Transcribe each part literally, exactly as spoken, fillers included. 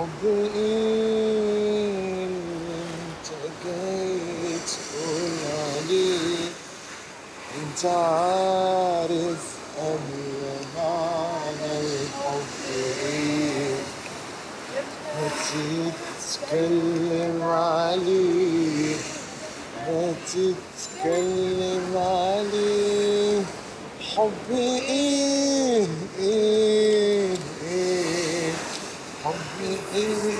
حبي إيه انت جيت قولي انت عارف أنا معنى الحب إيه ما تتكلم عليه ما تتكلم عليه حبي إيه إيه إيه حبي إيه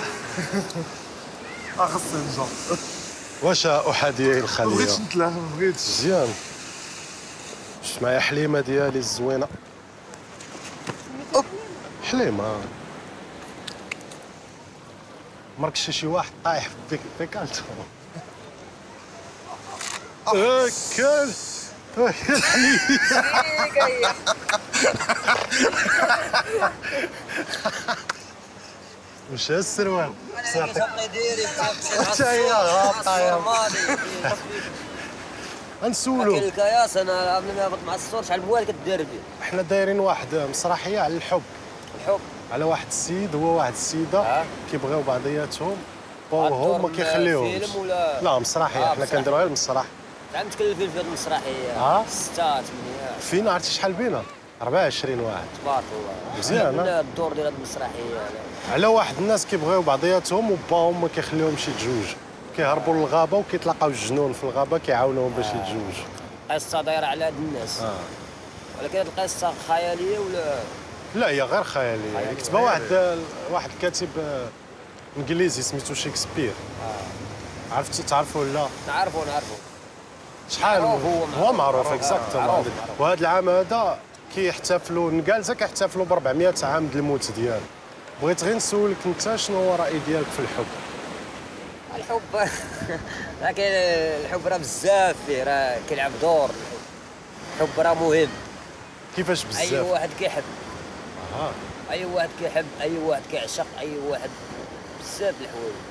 أخص نرجع واش احاديه الخليه؟ ما بغيتش نتلاها ما بغيتش مزيان. شفت معايا حليمه ديالي الزوينه. حليمه مرك شي شي واحد طايح فيك فيك انت اكل الحليب وش السروال؟ حتى هي غابطه يا غنسولو. كاين الكياس انا قبل ما هبط مع الصور شحال بوال كدير بيه. حنا دايرين واحد مسرحيه على الحب. الحب على واحد السيد هو واحد السيده آه. كيبغيو بعضياتهم وهو ما كيخليوهمش. فيلم ولا لا مسرحيه. آه حنا كنديروها المسرح. شحال متكلفين في هذه المسرحيه؟ اه ستة ثمانية. فين عرفتي شحال بينا؟ أربعة وعشرين واحد. تبارك الله. مزيان. لا الدور ديال هذه المسرحيه على واحد الناس كيبغيو بعضياتهم وباهم ما كيخليوهمش يتزوجوا، كيهربوا للغابه وكيتلاقاو الجنون في الغابه كيعاونوهم باش يتزوجوا. قصه دايره على هاد الناس. اه ولكن هاد القصه خياليه ولا؟ لا هي غير خياليه. خيالية. كتبها واحد واحد الكاتب انجليزي سميتو شكسبير. اه عرفتي تعرفوا ولا؟ نعرفو نعرفو. شحال معروف، هو هو معروف. معروف آه، اكزاكتومون. معروف، هذاك. معروف. وهذا العام هذا كيحتفلوا نقالته كيحتفلوا ب أربعمية عام د الموت ديالو. بغيت غير نسولك انت شنو هو الراي ديالك في الحب؟ الحب راه كاين الحب راه بزاف فيه، راه كيلعب دور الحب. الحب راه مهم. كيفاش اي بزاف؟ واحد كيحب، اها اي واحد كيحب، اي واحد كيعشق، اي واحد بزاف د الحوايج.